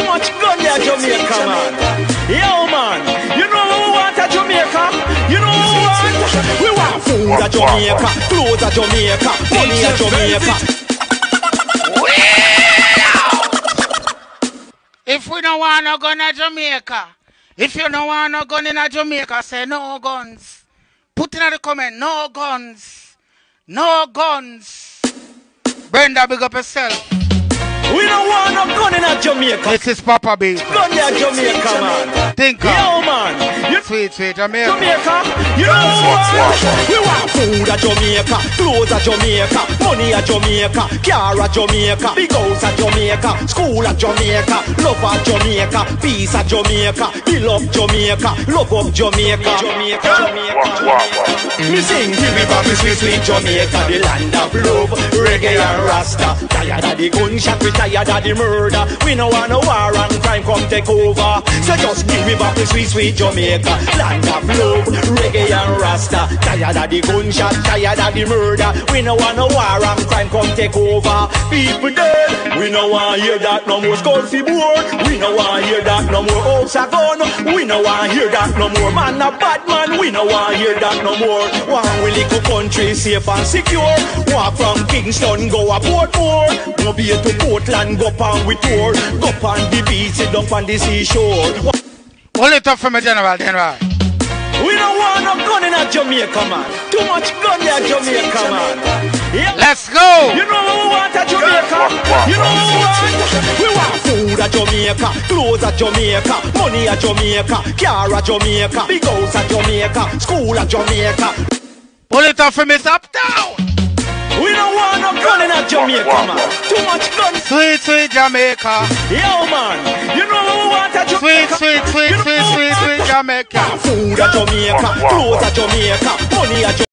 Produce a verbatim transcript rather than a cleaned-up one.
Too much gun there, Jamaica, man. Yo, man. You know what we want at Jamaica? You know what we want? We want food at Jamaica, clothes at Jamaica, money at Jamaica. If we don't want no gun in Jamaica, if you don't want no gun in Jamaica, say no guns. Put in the comment, no guns. No guns. Brenda, big up yourself. We don't want no gun in Jamaica. This is Papa Beetoo. Gun there, Jamaica, man. Think Yo, man. You sweet, sweet Jamaica. Jamaica. You know what? We want food at Jamaica, clothes at Jamaica, money at Jamaica, car at Jamaica, big house at Jamaica, school at Jamaica, love at Jamaica, peace at Jamaica, build up Jamaica, love up Jamaica, Jamaica, Jamaica, Jamaica. Me sing till we back sweet, sweet Jamaica, the land of love, reggae and Rasta. Tired of the gunshot, we tired of the murder. We no want no war and crime come take over. So just give me back the sweet, sweet Jamaica, land of love, reggae and Rasta. Tired of the gunshot, tired of the murder. We no want no war and crime come take over. People dead, we no want hear that no more skull fi board. We no want hear that no more house a gun. We no want hear that no more man a bad man. We no want hear that no more. One we little country safe and secure. Walk from Kingston go a Portmore. No be to Portland go pan with tour. Go pan the beach, sit down on the seashore. Hold it up for me, General, General. We don't want no gun in a Jamaica, man. Too much gun there, Jamaica, man. Yeah. Let's go. You know what we want at Jamaica? You know what we want? We want food at Jamaica, clothes at Jamaica, money at Jamaica, car at Jamaica, big house at Jamaica, school at Jamaica. Hold it up for me, up down. We don't want no gun in a Jamaica, man. Too much gun. Sweet, sweet Jamaica. Yo, man. You know what we want at Jamaica? Sweet, sweet, sweet, sweet, sweet, sweet Jamaica. Food at Jamaica, clothes at Jamaica, money at Jamaica.